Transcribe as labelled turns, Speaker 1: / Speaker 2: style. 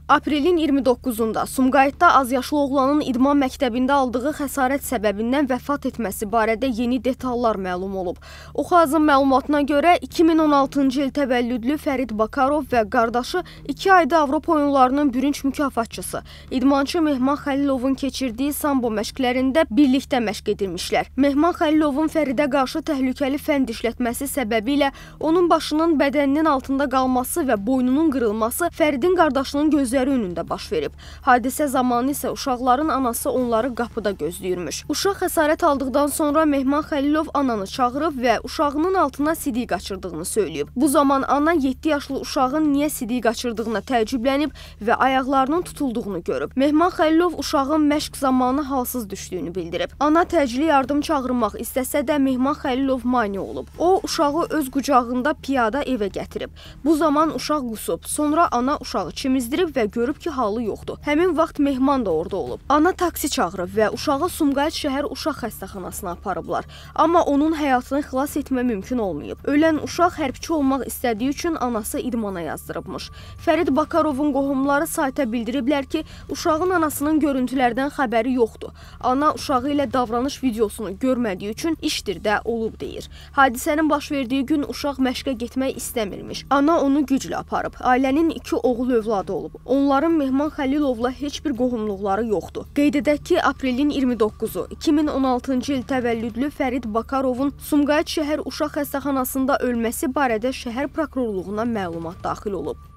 Speaker 1: Aprelin 29-da Sumqayıtda azyaşlı oğlanın idman məktəbində aldığı xəsarət səbəbindən vəfat etməsi barədə yeni detallar məlum olub. Oxazın məlumatına görə 2016-cı il təvəllüdlü Fərid Bakarov və qardaşı 2 ayda Avropa oyunlarının bürünc mükafatçısı idmançı Mehman Xəlilovun keçirdiyi sambo məşqlərində birlikdə məşq edilmişlər. Mehman Xəlilovun Fəridə qarşı təhlükəli fənd işlətməsi səbəbilə onun başının bədəninin altında qalması və boynunun qırılması Fəridin qardaşının gözləri önündə baş verib. Hadisə zamanı isə uşaqların anası onları qapıda gözləyirmiş. Uşaq xəsarət aldıqdan sonra Mehman Xəlilov ananı çağırıb və uşağının altına sidik qaçırdığını söyləyib. Bu zaman ana 7 yaşlı uşağın niyə sidik qaçırdığına təəccüblənib və ayaqlarının tutulduğunu görüb. Mehman Xəlilov uşağın məşq zamanı halsız düşdüyünü bildirib. Ana təcili yardım çağırmaq istəsə də Mehman Xəlilov mane olub. O, uşağı öz qucağında piyada evə gətirib. Bu zaman uşaq qusub. Sonra ana uşağı çimizdirib və görüb ki, halı yoxdur. Həmin vaxt Mehman da orada olub. Ana taksi çağırıb və uşağı Sumqayıt şəhər uşaq xəstəxanasına aparıblar. Amma onun həyatını xilas etmə mümkün olmayıb. Ölən uşaq hərbçi olmaq istədiyi üçün anası idmana yazdırıbmış. Fərid Bakarovun qohumları sayta bildiriblər ki, uşağın anasının görüntülərdən xəbəri yoxdur. Ana uşağı ilə davranış videosunu görmədiyi üçün işdir də olub deyir. Hadisənin baş verdiyi gün uşaq məşqə getmək istəmirmiş. Ana onu güclə aparıb. Ailənin 2 oğul övladı olub. Onların Mehman Xəlilovla heç bir qohumluqları yoxdur. Qeyd edək ki, aprelin 29-u 2016-cı il təvəllüdlü Fərid Bakarovun Sumqayıt şəhər uşaq xəstəxanasında ölməsi barədə şəhər prokurorluğuna məlumat daxil olub.